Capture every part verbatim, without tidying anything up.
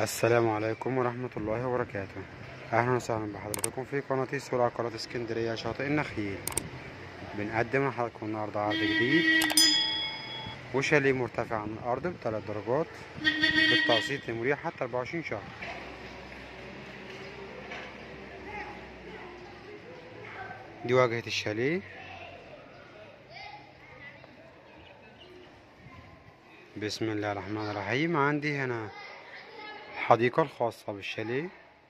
السلام عليكم ورحمة الله وبركاته. أهلا وسهلا بحضراتكم في قناة سور عقارات اسكندرية شاطئ النخيل. بنقدم لحضراتكم النهاردة عرض جديد وشاليه مرتفع عن الأرض بثلاث درجات بالتقسيط المريح حتى أربعة وعشرين شهر. دي واجهة الشاليه. بسم الله الرحمن الرحيم. عندي هنا الحديقة الخاصة بالشاليه،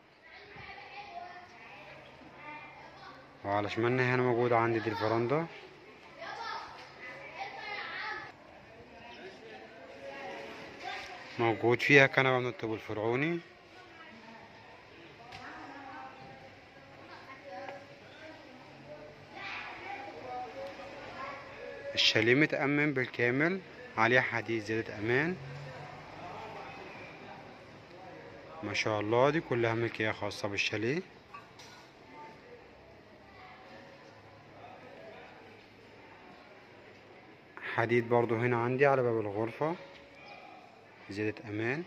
وعلى شمالنا هنا موجودة عندي دي الفرندا. موجود فيها كنبة من الطوب الفرعوني. الشاليه متأمن بالكامل، عليه حديد زيادة أمان. ما شاء الله، دي كلها ملكية خاصة بالشاليه. حديد برضو هنا عندي على باب الغرفة زيادة أمان.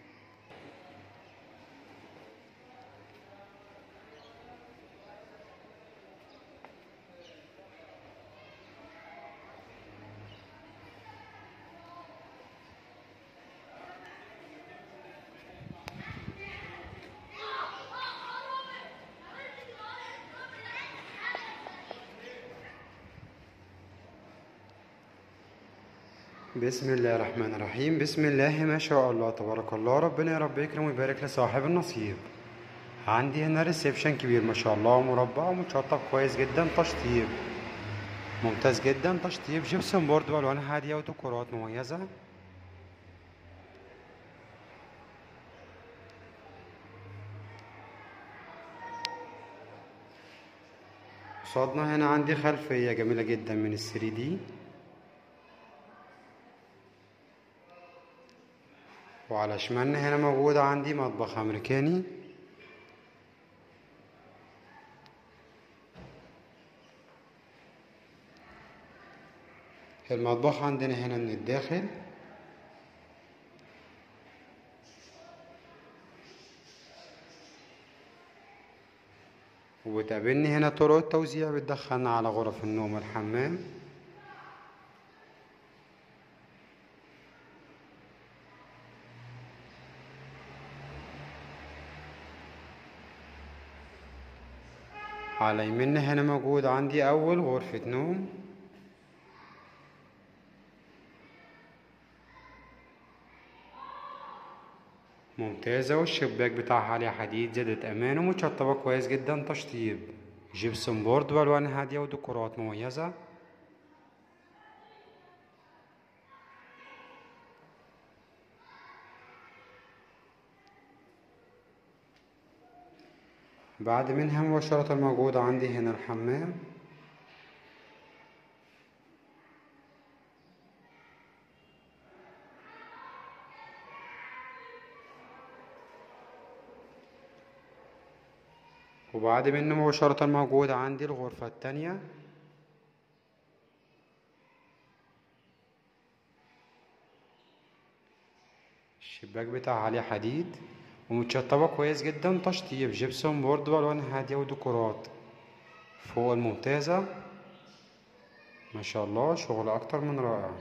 بسم الله الرحمن الرحيم. بسم الله ما شاء الله تبارك الله. ربنا يا رب يكرم ويبارك لصاحب النصيب. عندي هنا ريسبشن كبير ما شاء الله، مربع ومتشطب كويس جدا، تشطيب ممتاز جدا، تشطيب جبسون بورد والوان هاديه وديكورات مميزه. قصادنا هنا عندي خلفيه جميله جدا من الثري دي، وعلى شمالنا هنا موجود عندي مطبخ امريكاني. المطبخ عندنا هنا من الداخل، وبتقابلني هنا طرق التوزيع بتدخلنا على غرف النوم والحمام. على يميننا هنا موجود عندي أول غرفة نوم، ممتازة، والشباك بتاعها عليه حديد زيادة أمان ومتشطبة كويس جدا، تشطيب جبسون بورد وألوان هادية وديكورات مميزة. بعد منها مباشرة موجود عندي هنا الحمام. وبعد منه مباشرة موجود عندي الغرفة التانية. الشباك بتاعها عليه حديد ومتشطبة كويس جدا، تشطيب جبسون بورد والوان هادية وديكورات فوق الممتازة. ما شاء الله، شغل أكتر من رائع.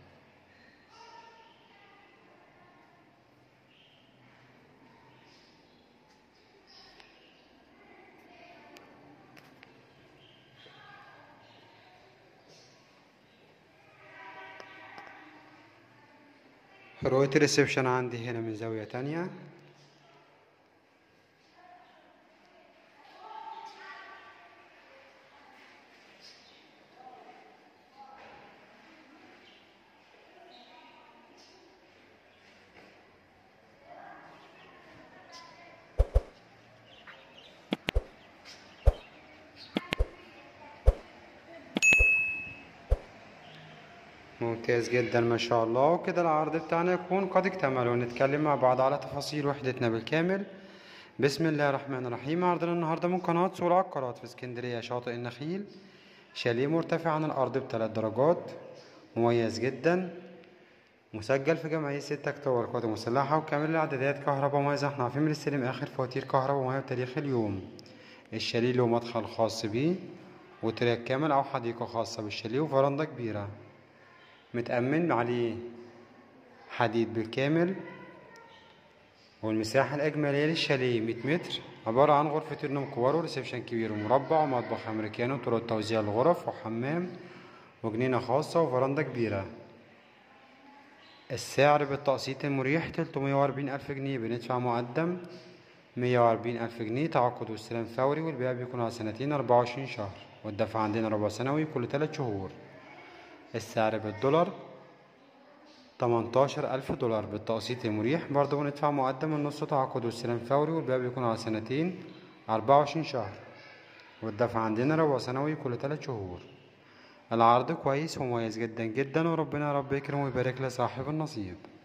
رؤية الريسبشن عندي هنا من زاوية تانية. ممتاز جدا ما شاء الله. وكده العرض بتاعنا يكون قد اكتمل، ونتكلم مع بعض على تفاصيل وحدتنا بالكامل. بسم الله الرحمن الرحيم. عرضنا النهارده من قناة سور عقارات في اسكندرية شاطئ النخيل، شاليه مرتفع عن الأرض بثلاث درجات، مميز جدا. مسجل في جمعية ستة أكتوبر القوات المسلحة، وكامل الإعدادات كهرباء ومية. زي احنا عارفين بنستلم آخر فواتير كهرباء ومية بتاريخ اليوم. الشاليه له مدخل خاص بيه وتراك كامل أو حديقة خاصة بالشاليه وفرندة كبيرة، متأمن عليه حديد بالكامل. والمساحة الإجمالية للشاليه مية متر، عبارة عن غرفتين نوم كبار وريسبشن كبير ومربع ومطبخ أمريكاني وطرق توزيع الغرف وحمام وجنينة خاصة وفرندة كبيرة. السعر بالتقسيط المريح تلتمية وأربعين ألف جنيه، بندفع مقدم مية وأربعين ألف جنيه، تعاقد واستلام فوري، والبيع بيكون على سنتين أربعة وعشرين شهر، والدفع عندنا ربع سنوي كل تلات شهور. السعر بالدولار تمنتاشر ألف دولار بالتقسيط المريح، برضه بندفع مقدم النص، تعاقد واستلام فوري، والبيع بيكون على سنتين أربعة وعشرين شهر، والدفع عندنا ربع سنوي كل تلات شهور. العرض كويس ومميز جدا جدا، وربنا يا رب يكرم ويبارك لصاحب النصيب.